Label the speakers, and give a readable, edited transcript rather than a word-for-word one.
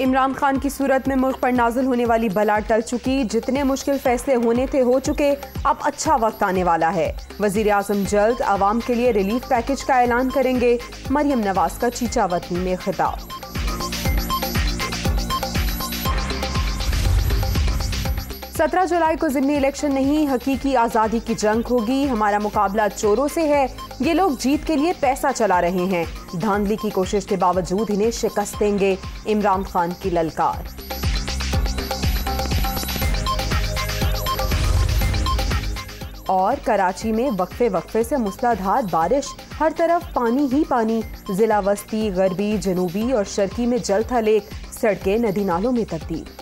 Speaker 1: इमरान खान की सूरत में मुल्क पर नाजिल होने वाली बला टल चुकी। जितने मुश्किल फैसले होने थे हो चुके। अब अच्छा वक्त आने वाला है। वजीर आजम जल्द आवाम के लिए रिलीफ पैकेज का ऐलान करेंगे। मरियम नवाज का चीचावतनी में खिताब। सत्रह जुलाई को ज़िमनी इलेक्शन नहीं, हकीकी आज़ादी की जंग होगी। हमारा मुकाबला चोरों से है। ये लोग जीत के लिए पैसा चला रहे हैं। धांधली की कोशिश के बावजूद इन्हें शिकस्त देंगे। इमरान खान की ललकार। और कराची में वक्फे वक्फे से मूसलाधार बारिश। हर तरफ पानी ही पानी। जिला वस्ती, गरबी, जनूबी और शर्की में जल था लेक। सड़कें नदी नालों में तब्दील।